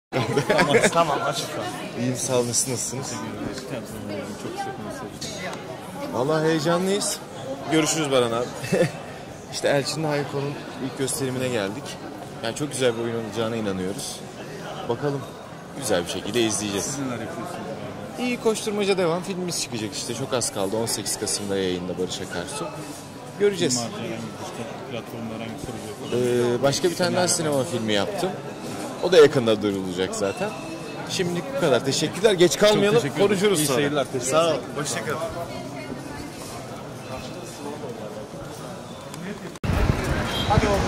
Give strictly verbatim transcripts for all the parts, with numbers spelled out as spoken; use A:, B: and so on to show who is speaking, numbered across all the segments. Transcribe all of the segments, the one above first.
A: Tamam, tamam açık kal.
B: İyiyim, sağ olun. Nasılsınız?
A: Çok sıkıntı.
B: Vallahi heyecanlıyız. Görüşürüz Baran abi. İşte Elçin'le Hayko'nun ilk gösterimine geldik. Yani çok güzel bir oyun olacağına inanıyoruz. Bakalım, güzel bir şekilde izleyeceğiz.
A: Siz neler yapıyorsunuz?
B: İyi, koşturmaca devam. Filmimiz çıkacak işte. Çok az kaldı. on sekiz Kasım'da yayında Barış Akarsu. Göreceğiz. Ee, başka bir tane daha sinema filmi yaptım. O da yakında duyurulacak zaten. Şimdilik bu kadar. Teşekkürler. Geç kalmayalım. Konuşuruz sonra. İyi seyirler. Sağ ol. Hoşçakalın. Hadi oğlum.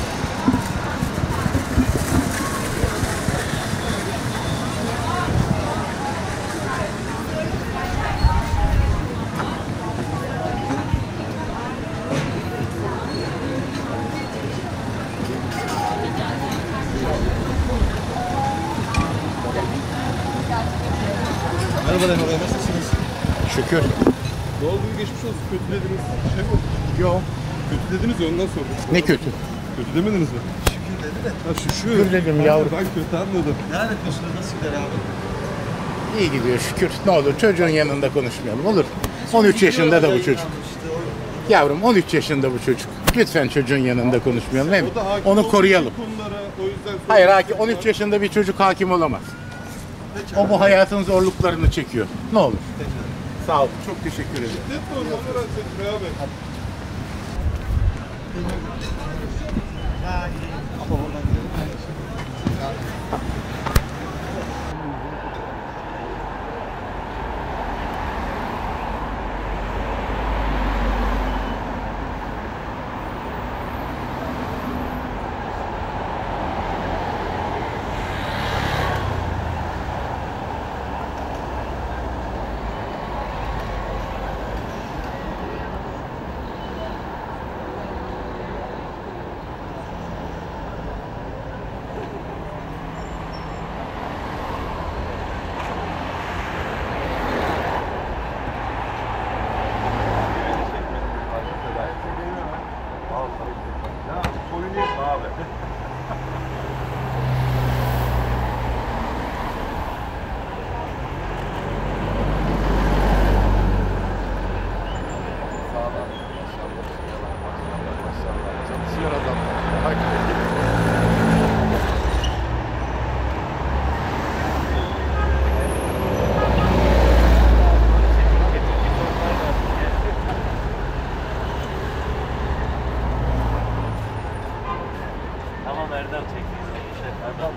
A: Merhaba Emre, nasılsınız?
B: Şükür.
A: Ne oldu? Geçmiş olsun. Kötü dediniz. Şey mi?
B: Yok.
A: Kötü dediniz ya, ondan sordum.
B: Ne kötü?
A: Kötü demediniz mi?
C: Şükür dedi de.
A: Ha şu şu.
B: Şükür dedim yavrum.
A: Ben kötü anladım.
C: Ne yapıyorsunuz? Nasıl gider abi?
D: İyi gidiyor şükür. Ne olur çocuğun yanında konuşmayalım, olur. on üç yaşında da bu çocuk. Yavrum on üç yaşında bu çocuk. Lütfen çocuğun yanında konuşmayalım. Hem onu koruyalım.
A: Konulara, o yüzden
D: Hayır, hakim, on üç yaşında bir çocuk hakim olamaz. O bu hayatın zorluklarını çekiyor. Ne olur. Sağ ol. Çok teşekkür ederim.
A: Lütfen onlara çekme abi.
E: Tamam Erdem çektiğiniz Erdem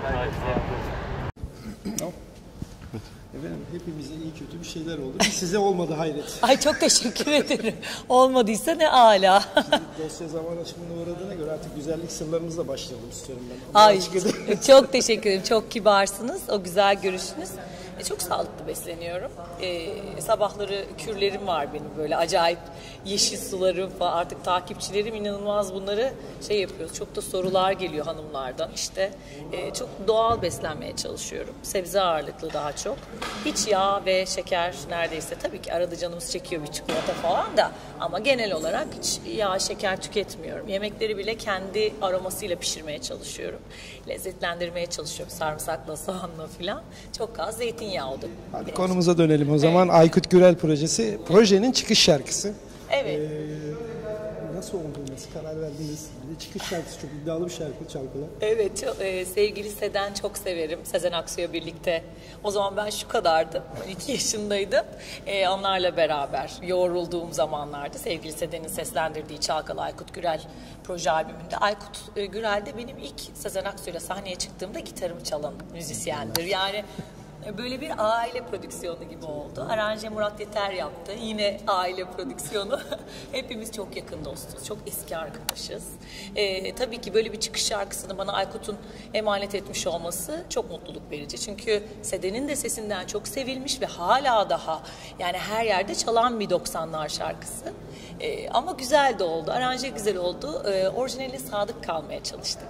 C: Tamam. Efendim hepimize iyi kötü bir şeyler oldu. Size olmadı hayret.
F: Ay çok teşekkür ederim. Olmadıysa ne âlâ.
C: Şimdi dosya zaman aşımına uğradığına göre artık güzellik sırlarınızla başlayalım istiyorum ben.
F: Ay çok teşekkür ederim. Çok kibarsınız. O güzel görüşünüz. E, çok sağlıklı besleniyorum. E, sabahları kürlerim var benim, böyle acayip yeşil sularım falan. Artık takipçilerim inanılmaz bunları şey yapıyoruz. Çok da sorular geliyor hanımlardan. İşte e, çok doğal beslenmeye çalışıyorum. Sebze ağırlıklı daha çok. Hiç yağ ve şeker neredeyse, tabii ki arada canımız çekiyor bir çikolata falan da, ama genel olarak hiç yağ şeker tüketmiyorum. Yemekleri bile kendi aromasıyla pişirmeye çalışıyorum. Lezzetlendirmeye çalışıyorum. Sarımsakla, soğanla falan. Çok az zeytinyağı oldu.
C: Hadi konumuza dönelim o zaman. Evet. Aykut Gürel projesi. Projenin çıkış şarkısı.
F: Evet.
C: Ee, nasıl oldu? Nasıl karar verdiniz? Bir de çıkış şarkısı çok iddialı bir şarkı, çalgılar.
F: Evet, çok, e, sevgili Seden çok severim. Sezen Aksu'ya birlikte. O zaman ben şu kadardım. on iki yaşındaydım. E, onlarla beraber yoğrulduğum zamanlarda sevgili Seden'in seslendirdiği Çalkalı Aykut Gürel proje albümünde. Aykut e, Gürel de benim ilk Sezen Aksu'yla sahneye çıktığımda gitarımı çalan müzisyendir. Yani böyle bir aile prodüksiyonu gibi oldu. Aranje Murat Yeter yaptı. Yine aile prodüksiyonu. Hepimiz çok yakın dostuz. Çok eski arkadaşız. Ee, tabii ki böyle bir çıkış şarkısını bana Aykut'un emanet etmiş olması çok mutluluk verici. Çünkü Seden'in de sesinden çok sevilmiş ve hala daha yani her yerde çalan bir doksanlar şarkısı. Ee, ama güzel de oldu. Aranje güzel oldu. Ee, orijinaline sadık kalmaya çalıştık.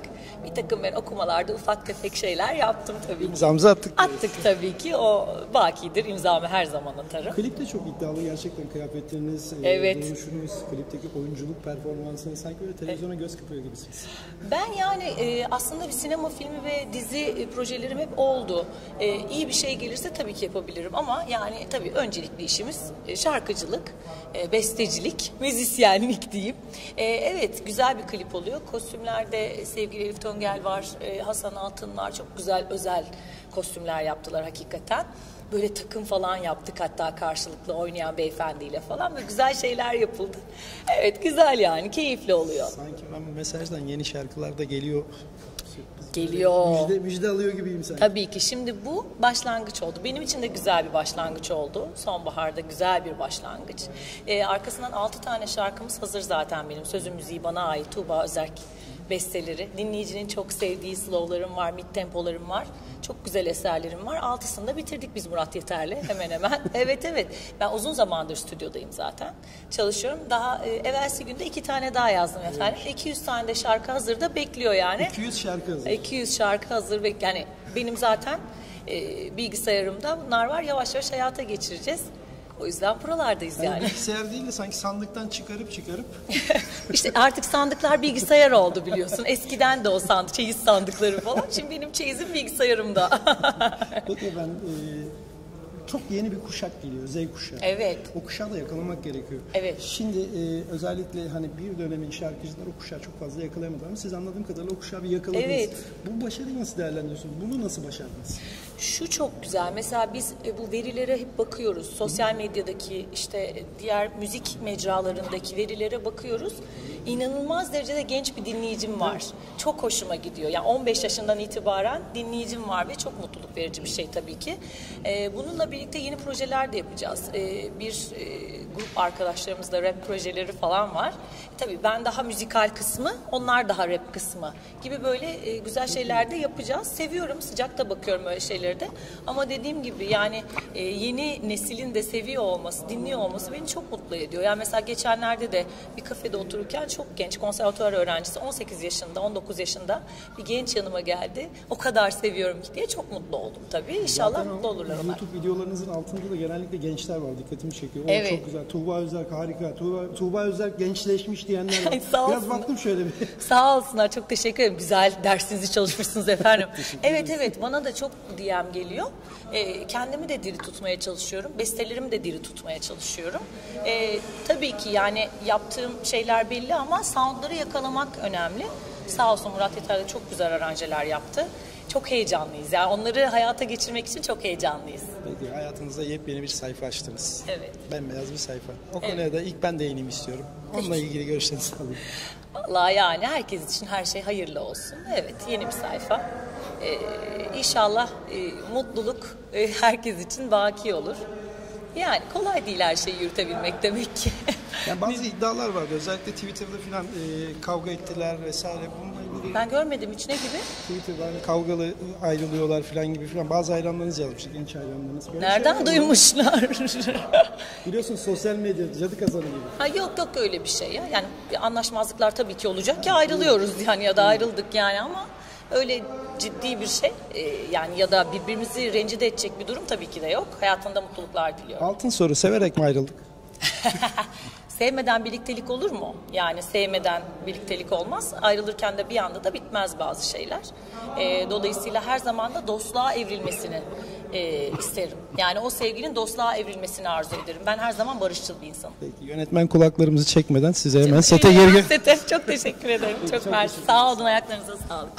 F: bir takım ben okumalarda ufak tefek şeyler yaptım tabii ki.
C: İmzamızı attık.
F: Attık tabii ki. O bakidir. İmzamı her zaman atarım.
C: Klip de çok iddialı gerçekten, kıyafetleriniz,
F: Evet.
C: duruşunuz, klipteki oyunculuk performansınız sanki böyle televizyona göz kırpıyor gibisiniz.
F: Ben yani e, aslında bir sinema filmi ve dizi e, projelerim hep oldu. E, iyi bir şey gelirse tabii ki yapabilirim ama yani tabii öncelikli işimiz e, şarkıcılık, e, bestecilik, müzisyenlik diyeyim. E, evet güzel bir klip oluyor. Kostümlerde sevgili Elif Töngel var, e, Hasan Altın var. Çok güzel özel kostümler yaptılar hakikaten. Böyle takım falan yaptık hatta karşılıklı oynayan beyefendiyle falan. Böyle güzel şeyler yapıldı. Evet güzel yani keyifli oluyor.
C: Sanki ben bu mesajdan yeni şarkılar da geliyor.
F: Geliyor.
C: Müjde, müjde alıyor gibiyim sanki.
F: Tabii ki şimdi bu başlangıç oldu. Benim için de güzel bir başlangıç oldu. Sonbaharda güzel bir başlangıç. Ee, arkasından altı tane şarkımız hazır zaten benim. Sözü müziği bana ait. Tuğba Özerk besteleri. Dinleyicinin çok sevdiği slowlarım var, mid tempolarım var. Çok güzel eserlerim var. Altısını da bitirdik biz Murat Yeter'le hemen hemen. Evet evet. Ben uzun zamandır stüdyodayım zaten. Çalışıyorum. Daha e, evvelsi günde iki tane daha yazdım efendim. iki yüz tane de şarkı hazırda bekliyor yani.
C: iki yüz şarkı hazır.
F: iki yüz şarkı hazır ve yani benim zaten e, bilgisayarımda bunlar var. Yavaş yavaş hayata geçireceğiz. O yüzden buralardayız
C: Yani
F: yani.
C: bilgisayar değil de sanki sandıktan çıkarıp çıkarıp.
F: İşte artık sandıklar bilgisayar oldu biliyorsun. Eskiden de o sandık, çeyiz sandıkları falan. Şimdi benim çeyizim bilgisayarımda.
C: Peki ben e, çok yeni bir kuşak geliyor, Z kuşağı.
F: Evet.
C: O kuşağı da yakalamak gerekiyor.
F: Evet.
C: Şimdi e, özellikle hani bir dönemin şarkıcıları o kuşağı çok fazla yakalayamadı ama siz anladığım kadarıyla o kuşağı bir yakaladınız.
F: Evet.
C: Bu başarıyı nasıl değerlendiriyorsunuz? Bunu nasıl başardınız?
F: Şu çok güzel. Mesela biz e, bu verilere hep bakıyoruz. Sosyal medyadaki işte e, diğer müzik mecralarındaki verilere bakıyoruz. İnanılmaz derecede genç bir dinleyicim var. Çok hoşuma gidiyor. Yani on beş yaşından itibaren dinleyicim var ve çok mutluluk verici bir şey tabii ki. E, bununla birlikte yeni projeler de yapacağız. E, bir e, grup arkadaşlarımızla rap projeleri falan var. E, tabii ben daha müzikal kısmı, onlar daha rap kısmı gibi böyle e, güzel şeyler de yapacağız. Seviyorum, sıcak da bakıyorum öyle şeyleri de. Ama dediğim gibi yani e, yeni neslin de seviyor olması, dinliyor olması beni çok mutlu ediyor. Yani mesela geçenlerde de bir kafede otururken çok genç konservatuvar öğrencisi on sekiz yaşında, on dokuz yaşında bir genç yanıma geldi. O kadar seviyorum ki diye çok mutlu oldum tabii. İnşallah
C: Zaten
F: mutlu olurlar onlar.
C: YouTube videolarınızın altında da genellikle gençler var. Dikkatimi çekiyor. O
F: Evet.
C: çok güzel. Tuğba Özerk harika. Tuğba, Tuğba Özerk gençleşmiş diyenler var.
F: Ay, sağ
C: Biraz
F: olsun.
C: baktım şöyle bir.
F: Sağ olsunlar. Çok teşekkür ederim. Güzel dersinizi çalışmışsınız efendim. Evet evet bana da çok D M geliyor. Ee, kendimi de diri tutmaya çalışıyorum. Bestelerimi de diri tutmaya çalışıyorum. Ee, tabii ki yani yaptığım şeyler belli ama soundları yakalamak önemli. Sağ olsun Murat Yeter de çok güzel aranjeler yaptı. Çok heyecanlıyız. Yani onları hayata geçirmek için çok heyecanlıyız.
C: Peki hayatınızda yepyeni bir sayfa açtınız.
F: Evet.
C: Bembeyaz bir sayfa. O
F: Evet.
C: konuya da ilk ben değineyim istiyorum. Onunla ilgili görüşlerinizi alayım.
F: Vallahi yani herkes için her şey hayırlı olsun. Evet yeni bir sayfa. Ee, İnşallah e, mutluluk e, herkes için baki olur. Yani kolay değil her şeyi yürütebilmek demek ki.
C: Yani bazı iddialar vardı. Özellikle Twitter'da falan e, kavga ettiler vesaire. Bununla ilgili
F: Ben görmedim hiç ne gibi?
C: Twitter'da hani kavgalı ayrılıyorlar falan gibi falan. Bazı hayranlarınız yazmıştı. Genç hayranlarınız. Böyle şeyler
F: Nereden
C: var mı?
F: duymuşlar?
C: Biliyorsun sosyal medya cadı kazanı gibi.
F: Ha yok yok öyle bir şey ya. Yani bir anlaşmazlıklar tabii ki olacak ki ayrılıyoruz yani ya da ayrıldık yani ama öyle ciddi bir şey e, yani ya da birbirimizi rencide edecek bir durum tabii ki de yok. Hayatında mutluluklar diliyorum.
C: Altın soru, severek mi ayrıldık?
F: Sevmeden birliktelik olur mu? Yani sevmeden birliktelik olmaz. Ayrılırken de bir anda da bitmez bazı şeyler. E, dolayısıyla her zaman da dostluğa evrilmesini e, isterim. Yani o sevginin dostluğa evrilmesini arzu ederim. Ben her zaman barışçıl bir insanım.
C: Peki yönetmen kulaklarımızı çekmeden size hemen sete geri gel.
F: Sete çok teşekkür ederim. Çok mersi. Sağ olun, ayaklarınıza sağlık.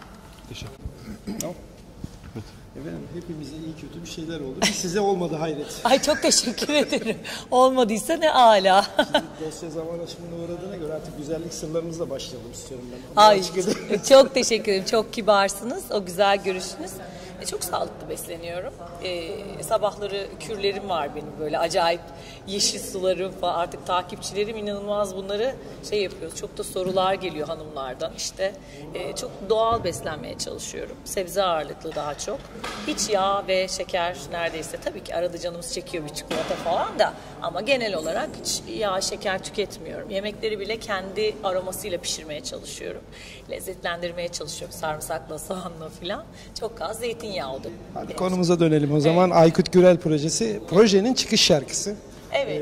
C: Efendim hepimize iyi kötü bir şeyler oldu. Bir size olmadı hayret.
F: Ay çok teşekkür ederim. Olmadıysa ne âlâ.
C: Dosya zaman aşımına uğradığına göre artık güzellik sırlarınızla başlayalım istiyorum ben.
F: Ay çok teşekkür ederim. Çok kibarsınız. O güzel görüşünüz. E, çok sağlıklı besleniyorum. E, sabahları kürlerim var benim, böyle acayip yeşil sularım falan. Artık takipçilerim inanılmaz bunları şey yapıyor. Çok da sorular geliyor hanımlardan. İşte e, çok doğal beslenmeye çalışıyorum. Sebze ağırlıklı daha çok. Hiç yağ ve şeker neredeyse, tabii ki arada canımız çekiyor bir çikolata falan da, ama genel olarak hiç yağ şeker tüketmiyorum. Yemekleri bile kendi aromasıyla pişirmeye çalışıyorum. Lezzetlendirmeye çalışıyorum. Sarımsakla, soğanla falan. Çok az zeytinyağı oldu.
C: Hadi konumuza dönelim o zaman. Evet. Aykut Gürel projesi. Projenin çıkış şarkısı.
F: Evet.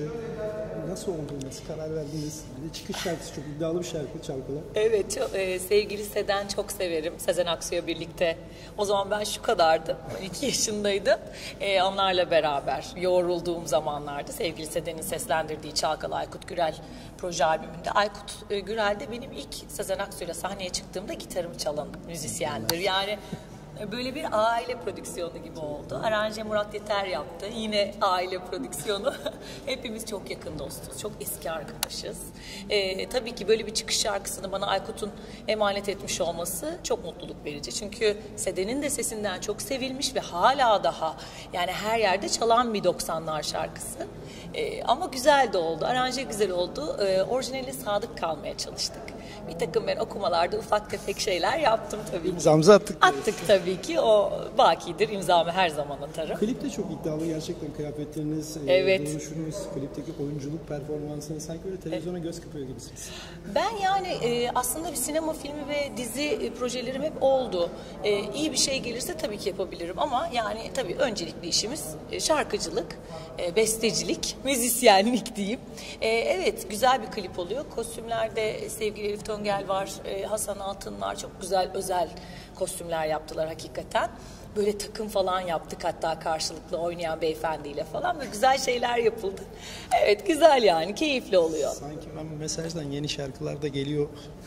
C: Ee, nasıl oldu? Nasıl karar verdiniz? Bir de çıkış şarkısı çok iddialı bir şarkı, Çalkala.
F: Evet, çok, e, sevgili Seden çok severim. Sezen Aksu'ya birlikte. O zaman ben şu kadardım. on iki yaşındaydım. E, onlarla beraber yoğrulduğum zamanlarda sevgili Seden'in seslendirdiği Çalkala Aykut Gürel proje albümünde. Aykut e, Gürel de benim ilk Sezen Aksu'yla sahneye çıktığımda gitarımı çalan müzisyendir. Yani böyle bir aile prodüksiyonu gibi oldu. Aranje Murat Yeter yaptı. Yine aile prodüksiyonu. Hepimiz çok yakın dostuz. Çok eski arkadaşız. Ee, tabii ki böyle bir çıkış şarkısını bana Aykut'un emanet etmiş olması çok mutluluk verici. Çünkü Seden'in de sesinden çok sevilmiş ve hala daha yani her yerde çalan bir doksanlar şarkısı. Ee, ama güzel de oldu. Aranje güzel oldu. Ee, orijinali sadık kalmaya çalıştık. Bir takım ben okumalarda ufak tefek şeyler yaptım tabii ki.
C: İmzamızı attık.
F: Attık tabii ki. O bakidir. İmzamı her zaman atarım.
C: Klip de çok iddialı gerçekten, kıyafetleriniz,
F: evet.
C: duruşunuz, klipteki oyunculuk performansınız, sanki böyle televizyona göz kırpıyor gibisiniz.
F: Ben yani e, aslında bir sinema filmi ve dizi e, projelerim hep oldu. E, iyi bir şey gelirse tabii ki yapabilirim ama yani tabii öncelikli işimiz e, şarkıcılık, e, bestecilik, müzisyenlik diyeyim. E, evet, güzel bir klip oluyor. Kostümlerde sevgili Elif Töngel var, e, Hasan Altın var. Çok güzel özel kostümler yaptılar hakikaten. Böyle takım falan yaptık hatta karşılıklı oynayan beyefendiyle falan. Böyle güzel şeyler yapıldı. Evet, güzel yani, keyifli oluyor.
C: Sanki ben bu mesajdan yeni şarkılar da geliyor.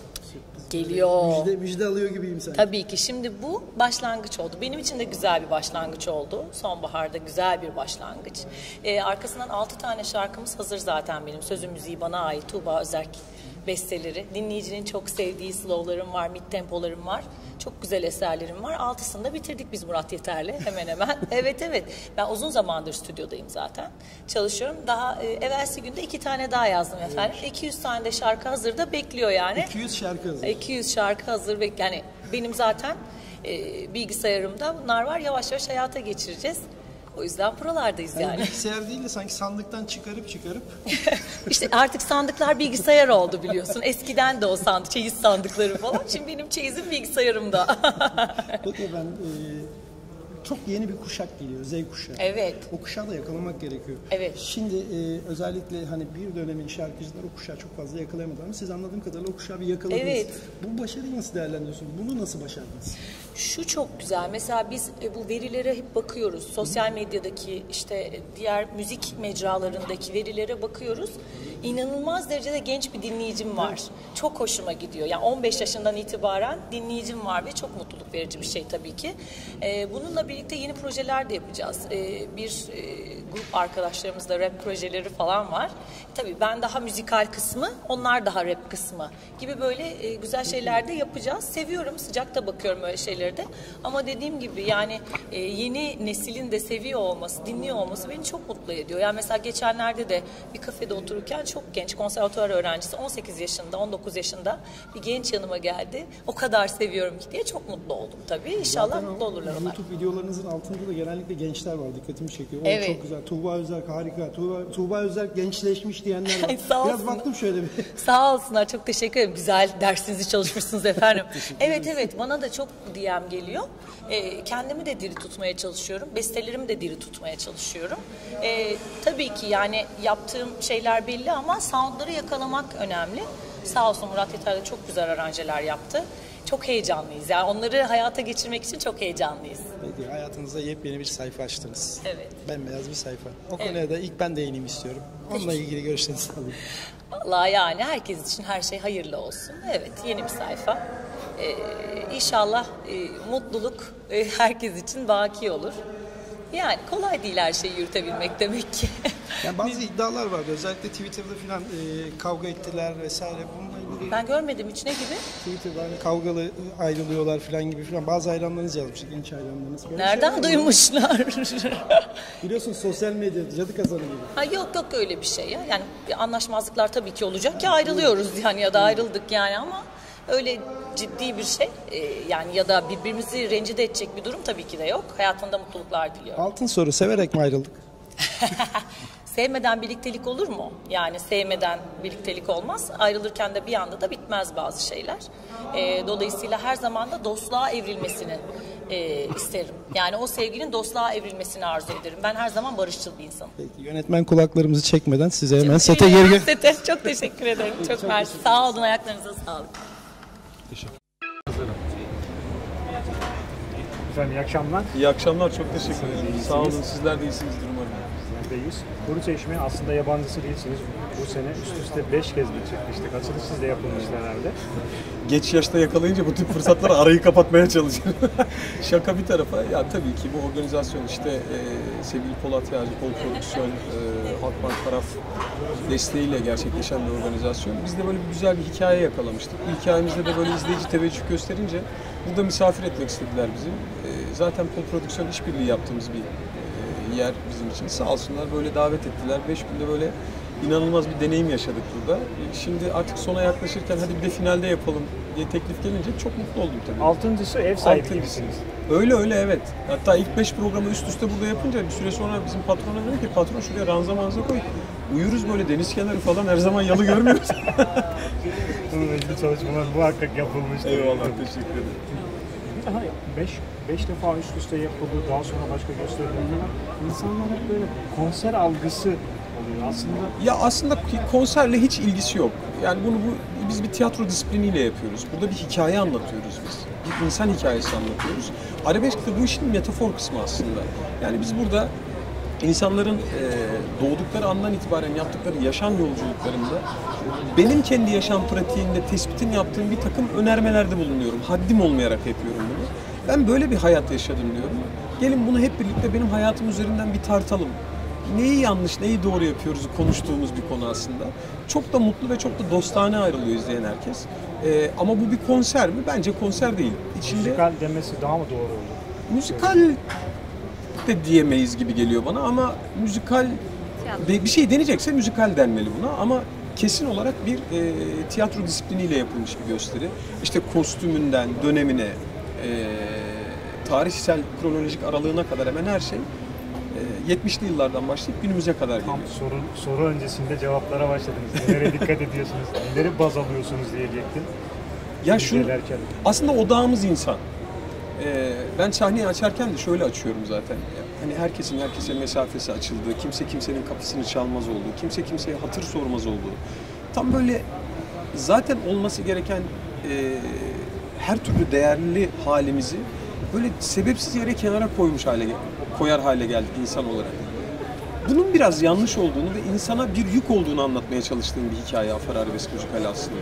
F: Geliyor.
C: Müjde, müjde alıyor gibiyim sanki.
F: Tabii ki. Şimdi bu başlangıç oldu. Benim için de güzel bir başlangıç oldu. Sonbaharda güzel bir başlangıç. Ee, arkasından altı tane şarkımız hazır zaten benim. Sözü müziği bana ait. Tuğba Özerk besteleri. Dinleyicinin çok sevdiği slowlarım var, mid tempolarım var. Çok güzel eserlerim var. Altısını da bitirdik biz Murat Yeter'le hemen hemen. Evet evet. Ben uzun zamandır stüdyodayım zaten. Çalışıyorum. Daha e, evvelsi günde iki tane daha yazdım efendim. Evet. iki yüz tane de şarkı hazırda bekliyor yani.
C: iki yüz şarkı hazır.
F: iki yüz şarkı hazır. Yani benim zaten e, bilgisayarımda bunlar var. Yavaş yavaş hayata geçireceğiz. O yüzden buralardayız yani.
C: yani. Bilgisayar değil de sanki sandıktan çıkarıp çıkarıp.
F: İşte artık sandıklar bilgisayar oldu biliyorsun. Eskiden de o sandık, çeyiz sandıkları falan. Şimdi benim çeyizim bilgisayarımda.
C: Peki ben e, çok yeni bir kuşak geliyor, Z kuşağı.
F: Evet.
C: O kuşağı da yakalamak gerekiyor.
F: Evet.
C: Şimdi e, özellikle hani bir dönemin şarkıcıları o kuşağı çok fazla yakalayamadı ama siz anladığım kadarıyla o kuşağı bir yakaladınız. Evet. Bu başarıyı nasıl değerlendiriyorsunuz? Bunu nasıl başardınız?
F: Şu çok güzel. Mesela biz e, bu verilere hep bakıyoruz. Sosyal medyadaki işte diğer müzik mecralarındaki verilere bakıyoruz. İnanılmaz derecede genç bir dinleyicim var. Çok hoşuma gidiyor. Yani on beş yaşından itibaren dinleyicim var ve çok mutluluk verici bir şey tabii ki. E, bununla birlikte yeni projeler de yapacağız. E, bir e, grup arkadaşlarımızla rap projeleri falan var. Tabii ben daha müzikal kısmı, onlar daha rap kısmı gibi böyle e, güzel şeyler de yapacağız. Seviyorum, sıcak da bakıyorum öyle şeyleri de. Ama dediğim gibi yani e, yeni neslin de seviyor olması, dinliyor olması beni çok mutlu ediyor. Yani mesela geçenlerde de bir kafede otururken çok genç konservatuvar öğrencisi, on sekiz yaşında, on dokuz yaşında bir genç yanıma geldi. O kadar seviyorum ki diye çok mutlu oldum tabii. İnşallah zaten mutlu olurlar onlar.
C: YouTube videolarınızın altında da genellikle gençler var. Dikkatimi çekiyor. O
F: evet.
C: Çok güzel. Tuğba Özerk harika. Tuğba, Tuğba Özerk gençleşmiş diyenler var.
F: Sağ
C: Biraz baktım şöyle bir.
F: Sağ olsunlar. Çok teşekkür ederim. Güzel dersinizi çalışmışsınız efendim. Evet evet. Bana da çok D M geliyor. Ee, kendimi de diri tutmaya çalışıyorum. Bestelerimi de diri tutmaya çalışıyorum. Ee, tabii ki yani yaptığım şeyler belli ama soundları yakalamak önemli. Sağ olsun Murat Yeter de çok güzel aranjeler yaptı. Çok heyecanlıyız. Yani onları hayata geçirmek için çok heyecanlıyız.
C: Peki hayatınızda yepyeni bir sayfa açtınız.
F: Evet.
C: Bembeyaz bir sayfa. O
F: evet.
C: konuya da ilk ben değineyim istiyorum. Onunla ilgili görüşlerinizi alayım.
F: Vallahi yani herkes için her şey hayırlı olsun. Evet, yeni bir sayfa. Ee, İnşallah e, mutluluk e, herkes için baki olur. Yani kolay değil her şeyi yürütebilmek demek ki.
C: Yani bazı iddialar vardı. Özellikle Twitter'da falan e, kavga ettiler vesaire. Bununla ilgili
F: Ben görmedim, hiç ne gibi?
C: Twitter'da hani kavgalı ayrılıyorlar falan gibi falan. Bazı hayranlarınız yazmış, genç hayranlarınız. Böyle
F: Nereden
C: şeyler
F: duymuşlar?
C: Biliyorsun sosyal medya, cadı kazanı gibi.
F: Ha, yok yok öyle bir şey ya. Yani bir anlaşmazlıklar tabii ki olacak ki ayrılıyoruz yani ya da ayrıldık yani ama öyle ciddi bir şey e, yani ya da birbirimizi rencide edecek bir durum tabii ki de yok. Hayatında mutluluklar diliyorum.
C: Altın soru, severek mi ayrıldık?
F: Sevmeden birliktelik olur mu? Yani sevmeden birliktelik olmaz. Ayrılırken de bir anda da bitmez bazı şeyler. E, dolayısıyla her zaman da dostluğa evrilmesini e, isterim. Yani o sevginin dostluğa evrilmesini arzu ederim. Ben her zaman barışçıl bir insanım.
C: Peki, yönetmen kulaklarımızı çekmeden size hemen sete geri gel.
F: Sete çok teşekkür ederim. Çok, çok mersi. Sağ olun, ayaklarınıza sağlık.
G: Efendim iyi akşamlar.
A: İyi akşamlar, çok teşekkür ederim. Sağ olun, sizler de iyisinizdir umarım.
G: Bizlerdeyiz. Kuru Çeşme aslında yabancısı değilsiniz. Bu sene üst üste beş kez mi çekmiştik? Açılış sizde yapılmıştı herhalde.
A: Geç yaşta yakalayınca bu tip fırsatları arayı kapatmaya çalışıyorum. Şaka bir tarafa, ya tabii ki bu organizasyon işte e, sevgili Polat Yağcı, Pol Prodüksiyon, e, Halkbank taraf desteğiyle gerçekleşen bir organizasyon. Biz de böyle bir güzel bir hikaye yakalamıştık. Bu hikayemizde de böyle izleyici teveccüh gösterince burada misafir etmek istediler bizi. E, zaten Pol Prodüksiyon işbirliği yaptığımız bir e, yer bizim için. Sağ olsunlar böyle davet ettiler. Beş günde böyle inanılmaz bir deneyim yaşadık burada. Şimdi artık sona yaklaşırken hadi bir de finalde yapalım diye teklif gelince çok mutlu oldum tabii.
G: Altıncısı ev sahibi
A: Altıncısı.
G: gibisiniz.
A: Öyle öyle evet. Hatta ilk beş programı üst üste burada yapınca bir süre sonra bizim patrona dedi ki patron şuraya ranza manza koy. Uyuruz böyle deniz kenarı falan her zaman yalı görmüyoruz.
G: Bununla ilgili çalışmalar muhakkak yapılmıştır.
A: Eyvallah, teşekkür ederim.
G: Bir daha beş, beş defa üst üste yapıldı, daha sonra başka gösteriler. İnsanların böyle konser algısı oluyor aslında.
A: Ya aslında konserle hiç ilgisi yok. Yani bunu bu, biz bir tiyatro disipliniyle yapıyoruz. Burada bir hikaye anlatıyoruz biz. Bir insan hikayesi anlatıyoruz. Arabesk de bu işin metafor kısmı aslında. Yani biz burada insanların e, doğdukları andan itibaren yaptıkları yaşam yolculuklarında benim kendi yaşam pratiğinde tespitini yaptığım bir takım önermelerde bulunuyorum. Haddim olmayarak yapıyorum bunu. Ben böyle bir hayat yaşadım diyorum. Gelin bunu hep birlikte benim hayatım üzerinden bir tartalım. Neyi yanlış, neyi doğru yapıyoruz konuştuğumuz bir konu aslında. Çok da mutlu ve çok da dostane ayrılıyor izleyen herkes. Ee, ama bu bir konser mi? Bence konser değil. İçinde
G: Müzikal demesi daha mı doğru olur?
A: müzikal de diyemeyiz gibi geliyor bana ama müzikal de, bir şey deneyecekse müzikal denmeli buna ama kesin olarak bir e, tiyatro disipliniyle yapılmış bir gösteri. İşte kostümünden, dönemine, e, tarihsel kronolojik aralığına kadar hemen her şey yetmişli yıllardan başlayıp günümüze kadar geliyor.
G: Tam soru, soru öncesinde cevaplara başladınız. Nelere dikkat ediyorsunuz, neleri baz alıyorsunuz diyecektim.
A: Ya şu,
G: İzlerken.
A: aslında odağımız insan. Ee, ben sahneyi açarken de şöyle açıyorum zaten. Hani herkesin herkese mesafesi açıldığı, kimse kimsenin kapısını çalmaz olduğu, kimse kimseye hatır sormaz olduğu. Tam böyle zaten olması gereken e, her türlü değerli halimizi böyle sebepsiz yere kenara koymuş hale koyar hale geldik insan olarak. Bunun biraz yanlış olduğunu ve insana bir yük olduğunu anlatmaya çalıştığım bir hikaye Afar Arabesk müzikali aslında.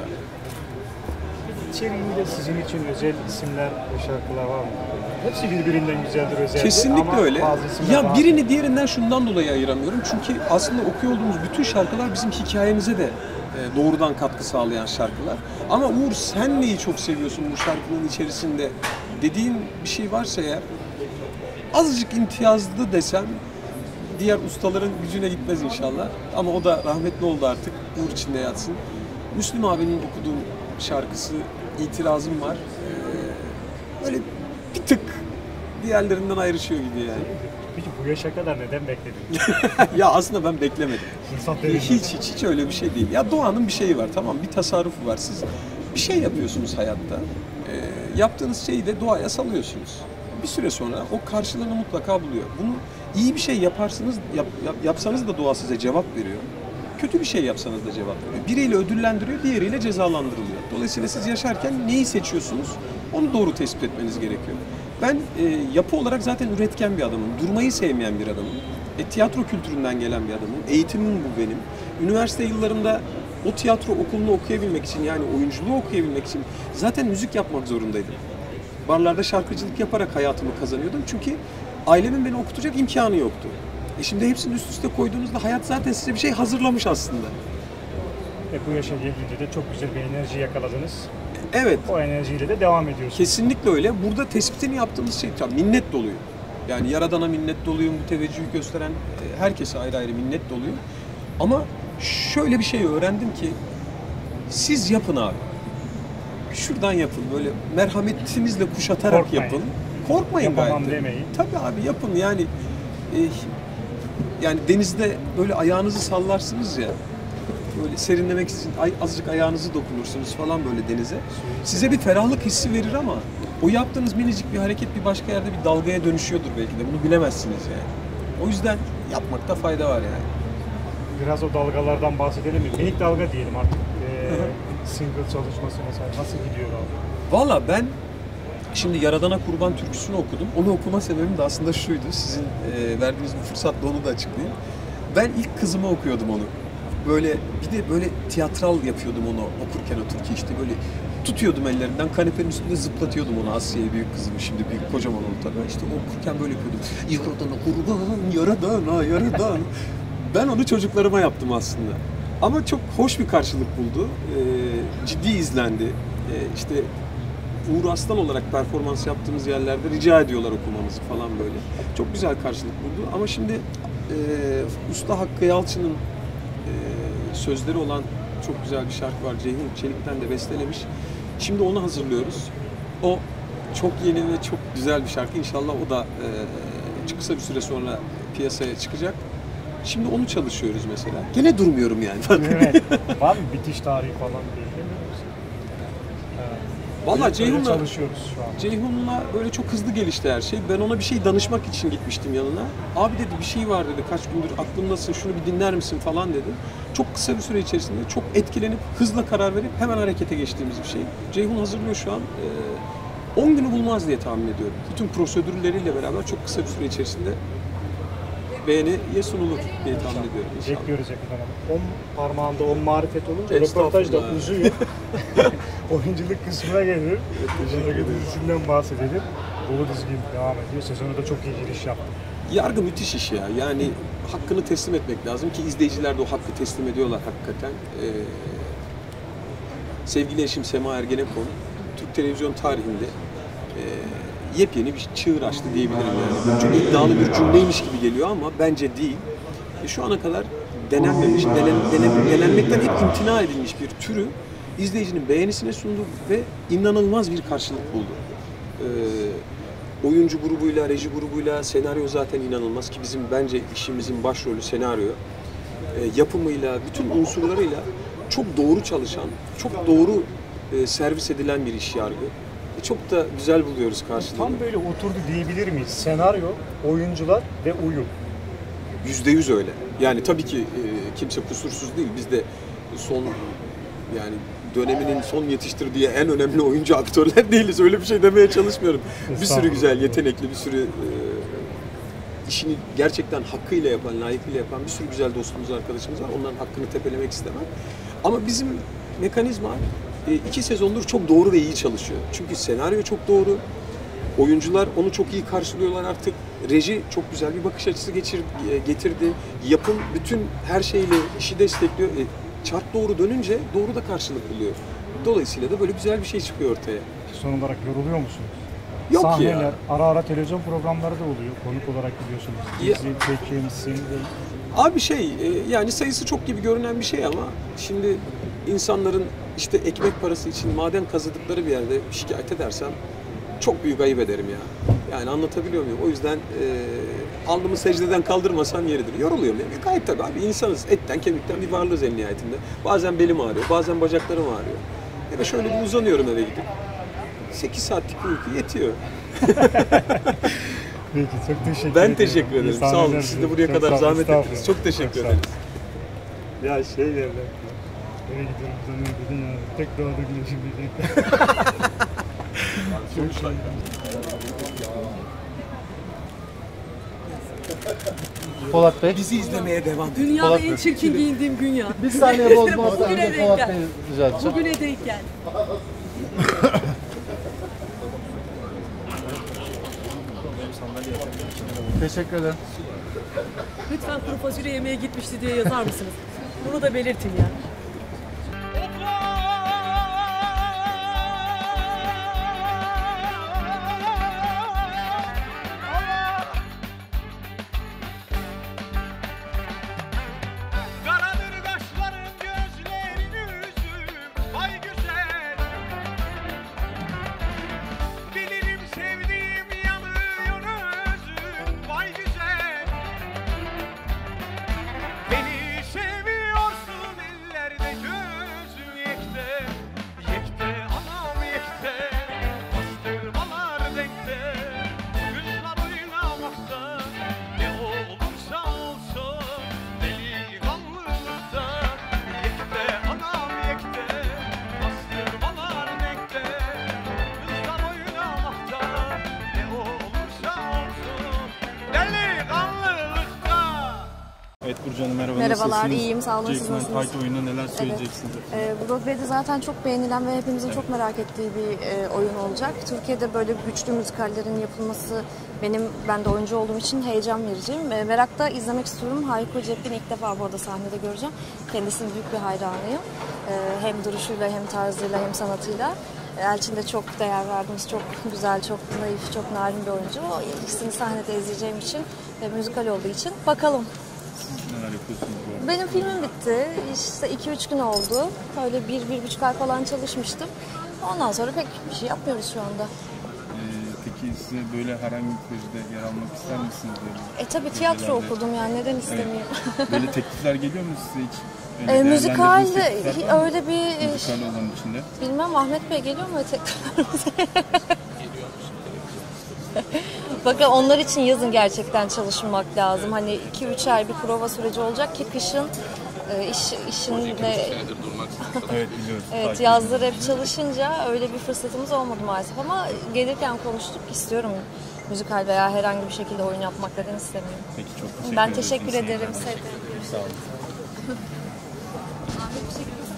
G: İçeriğinde sizin için özel isimler ve şarkılar var mı? Hepsi birbirinden güzeldir, özeldir.
A: Kesinlikle
G: ama
A: öyle.
G: bazı isimler
A: Ya
G: daha...
A: birini diğerinden şundan dolayı ayıramıyorum. Çünkü aslında okuyor olduğumuz bütün şarkılar bizim hikayemize de doğrudan katkı sağlayan şarkılar. Ama Uğur sen neyi çok seviyorsun bu şarkının içerisinde dediğin bir şey varsa eğer azıcık imtiyazlı desem diğer ustaların gücüne gitmez inşallah. Ama o da rahmetli oldu artık. Uğur içinde yatsın. Müslüm abinin okuduğum şarkısı İtirazım var. Ee, böyle bir tık diğerlerinden ayrışıyor gibi yani.
G: Peki bu yaşa kadar neden bekledin?
A: Ya aslında ben beklemedim.
G: Fırsat
A: Hiç, hiç hiç öyle bir şey değil. Ya doğanın bir şeyi var, tamam, bir tasarrufu var. Siz bir şey yapıyorsunuz hayatta. Ee, yaptığınız şeyi de doğaya salıyorsunuz. Bir süre sonra o karşılığını mutlaka buluyor. Bunu iyi bir şey yaparsınız, yap, yap, yapsanız da doğa size cevap veriyor. Kötü bir şey yapsanız da cevap veriyor. Biriyle ödüllendiriyor, diğeriyle cezalandırılıyor. Dolayısıyla siz yaşarken neyi seçiyorsunuz, onu doğru tespit etmeniz gerekiyor. Ben e, yapı olarak zaten üretken bir adamım, durmayı sevmeyen bir adamım. E, tiyatro kültüründen gelen bir adamım, eğitimim bu benim. Üniversite yıllarında o tiyatro okulunu okuyabilmek için, yani oyunculuğu okuyabilmek için zaten müzik yapmak zorundaydım. Barlarda şarkıcılık yaparak hayatımı kazanıyordum çünkü ailemin beni okutacak imkanı yoktu. E şimdi hepsini üst üste koyduğunuzda hayat zaten size bir şey hazırlamış aslında.
G: Ve bu yaşa geldiğinde de çok güzel bir enerji yakaladınız.
A: Evet.
G: O enerjiyle de devam ediyorsunuz.
A: Kesinlikle öyle. Burada tespitini yaptığımız şey tabii minnet doluyum. Yani Yaradan'a minnet doluyum, bu teveccühü gösteren herkese ayrı ayrı minnet doluyum. Ama şöyle bir şey öğrendim ki, siz yapın abi. Şuradan yapın, böyle merhametinizle kuşatarak
G: Korkmayın.
A: yapın. Korkmayın
G: Yapamam
A: gayet.
G: demeyin.
A: Tabii abi yapın yani. E, yani denizde böyle ayağınızı sallarsınız ya. Böyle serinlemek için ay, azıcık ayağınızı dokunursunuz falan böyle denize. Size bir ferahlık hissi verir ama o yaptığınız minicik bir hareket bir başka yerde bir dalgaya dönüşüyordur belki de. Bunu bilemezsiniz yani. O yüzden yapmakta fayda var yani.
G: Biraz o dalgalardan bahsedelim mi? Minik dalga diyelim artık. Ee, single çalışması mesela nasıl gidiyor abi?
A: Valla ben şimdi Yaradan'a Kurban türküsünü okudum. Onu okuma sebebim de aslında şuydu. Sizin e, verdiğiniz bir fırsatla onu da açıklayayım. Ben ilk kızıma okuyordum onu. Böyle bir de böyle tiyatral yapıyordum onu okurken o türkü işte böyle tutuyordum ellerinden kanepenin üstünde zıplatıyordum onu Asya'ya büyük kızım şimdi büyük kocaman oldu tabii işte okurken böyle yapıyordum. Yaradan'a kurban, Yaradan'a, Yaradan. Ben onu çocuklarıma yaptım aslında. Ama çok hoş bir karşılık buldu. Ee, ciddi izlendi. Ee, işte Uğur Aslan olarak performans yaptığımız yerlerde rica ediyorlar okumamızı falan böyle. Çok güzel karşılık buldu. Ama şimdi e, Usta Hakkı Yalçın'ın e, sözleri olan çok güzel bir şarkı var. Ceyhun Çelik'ten de bestelemiş. Şimdi onu hazırlıyoruz. O çok yeni ve çok güzel bir şarkı. İnşallah o da e, kısa bir süre sonra piyasaya çıkacak. Şimdi onu çalışıyoruz mesela. Gene durmuyorum yani.
G: Evet. Var mı bitiş tarihi falan belli mi?
A: Vallahi Ceyhun'la
G: çalışıyoruz şu an.
A: Ceyhun'la böyle çok hızlı gelişti her şey. Ben ona bir şey danışmak için gitmiştim yanına. Abi dedi bir şey var dedi. Kaç gündür aklımdasın. Şunu bir dinler misin falan dedi. Çok kısa bir süre içerisinde çok etkilenip hızla karar verip hemen harekete geçtiğimiz bir şey. Ceyhun hazırlıyor şu an. on günü bulmaz diye tahmin ediyorum. Bütün prosedürleriyle beraber çok kısa bir süre içerisinde beğeniye sunulur diye tahmin ediyorum inşallah.
G: Bekliyoruz yakından. On parmağında on marifet olunca röportaj da uzuyor. Oyunculuk kısmına gelir. Yargı dizisinden bahsedelim. Dolu dizgin devam ediyor. Sezonu da çok iyi giriş yaptı.
A: Yargı müthiş iş ya. Yani hakkını teslim etmek lazım ki izleyiciler de o hakkı teslim ediyorlar hakikaten. Ee, sevgili eşim Sema Ergenekon, Türk televizyon tarihinde e, yepyeni bir çığır açtı diyebilirim yani. Çok iddialı bir cümleymiş gibi geliyor ama bence değil. E, şu ana kadar denenmemiş, denen, denen, denenmekten hep imtina edilmiş bir türü izleyicinin beğenisine sundu ve inanılmaz bir karşılık buldu. Ee, oyuncu grubuyla, reji grubuyla, senaryo zaten inanılmaz ki bizim bence işimizin başrolü senaryo. Ee, yapımıyla, bütün unsurlarıyla çok doğru çalışan, çok doğru e, servis edilen bir iş yargı. E, çok da güzel buluyoruz karşılığını.
G: Tam böyle oturdu diyebilir miyiz? Senaryo, oyuncular ve uyum.
A: Yüzde yüz öyle. Yani tabii ki e, kimse kusursuz değil. Biz de son yani döneminin son yetiştirdiği en önemli oyuncu aktörler değiliz. Öyle bir şey demeye çalışmıyorum. Bir sürü güzel, yetenekli, bir sürü e, işini gerçekten hakkıyla yapan, layıkıyla yapan bir sürü güzel dostumuz, arkadaşımız var. Onların hakkını tepelemek istemem. Ama bizim mekanizma e, iki sezondur çok doğru ve iyi çalışıyor. Çünkü senaryo çok doğru. Oyuncular onu çok iyi karşılıyorlar artık. Reji çok güzel bir bakış açısı geçir, getirdi. Yapım bütün her şeyle işi destekliyor. E, çark doğru dönünce doğru da karşılık buluyor. Dolayısıyla da böyle güzel bir şey çıkıyor ortaya.
G: Son olarak yoruluyor musunuz?
A: Yok
G: Sahneler,
A: ya.
G: ara ara televizyon programları da oluyor. Konuk olarak gidiyorsunuz. Dizi, çekim, single.
A: Abi şey yani sayısı çok gibi görünen bir şey ama şimdi insanların işte ekmek parası için maden kazıdıkları bir yerde şikayet edersem çok büyük ayıp ederim ya. Yani anlatabiliyor muyum? O yüzden e, alnımı secdeden kaldırmasam yeridir. Yoruluyorum yani. Gayet tabii abi insanız. Etten kemikten bir varlığız en nihayetinde. Bazen belim ağrıyor, bazen bacaklarım ağrıyor. Ya da şöyle bir uzanıyorum eve gidip. sekiz saatlik uyku yetiyor.
G: Peki çok teşekkür ederim.
A: Ben teşekkür ederim. Sağ olun. Siz de buraya
G: çok
A: kadar
G: sağ
A: zahmet
G: olun.
A: ettiniz. Çok teşekkür
G: Çok
A: ederiz.
G: Ya şey derler. Eve gidiyorum uzanıyorum dedin ya. Tek doğada güneşim diyecek. Çok şey.
H: Polat Bey.
A: Bizi izlemeye devam edin.
I: Dünyada
H: Polat
I: en
H: Bey.
I: çirkin giyindiğim gün ya.
H: Bir saniye bozma.
I: Bugüne denk
H: Polat
I: gel.
H: Bey rica edeceğim.
I: Bugüne denk gel.
H: Teşekkür ederim.
I: Lütfen kuru fasulye yemeğe gitmişti diye yazar mısınız? Bunu da belirtin ya. Evet Burcu Hanım merhaba.
J: Merhabalar,
I: nasılsınız?
J: iyiyim. Sağ olun, siz
I: Jackman
J: nasılsınız?
I: Fight oyununa neler söyleyeceksiniz?
J: Evet. Ee, Broadway'de zaten çok beğenilen ve hepimizin evet. çok merak ettiği bir e, oyun olacak. Türkiye'de böyle güçlü müzikallerin yapılması benim, ben de oyuncu olduğum için heyecan verici. E, merakla izlemek istiyorum. Hayko Cepkin'i ilk defa bu arada sahnede göreceğim. Kendisinin büyük bir hayranıyım. E, hem duruşuyla hem tarzıyla hem sanatıyla. Elçin de çok değer verdiğimiz, çok güzel, çok naif, çok narin bir oyuncu. O ikisini sahnede izleyeceğim için ve müzikal olduğu için bakalım.
I: Siz neler yapıyorsunuz bu arada?
J: Benim filmim bitti. İşte iki üç gün oldu. Öyle bir, bir buçuk ay falan çalışmıştım. Ondan sonra pek bir şey yapmıyoruz şu anda.
I: Ee, peki size böyle herhangi bir projede yer almak ister misiniz? Böyle
J: e tabii tiyatro okudum yani, neden istemeyeyim?
I: Evet. Böyle teklifler geliyor mu size hiç?
J: E, müzikal öyle bir...
I: Müzikal olan içinde.
J: Bilmem, Ahmet Bey geliyor mu tekliflerimize? Bakın onlar için yazın gerçekten çalışmak lazım. Hani iki üç ay bir prova süreci olacak ki kışın e, iş işinde
I: evet biliyoruz.
J: Evet, yazları hep çalışınca öyle bir fırsatımız olmadı maalesef ama gelirken konuştuk, istiyorum müzikal veya herhangi bir şekilde oyun yapmak, neden istemiyorum.
I: Peki çok teşekkür
J: ben
I: ederim.
J: teşekkür ederim.
I: Sağ olun.
J: Ahmet, teşekkür ederim.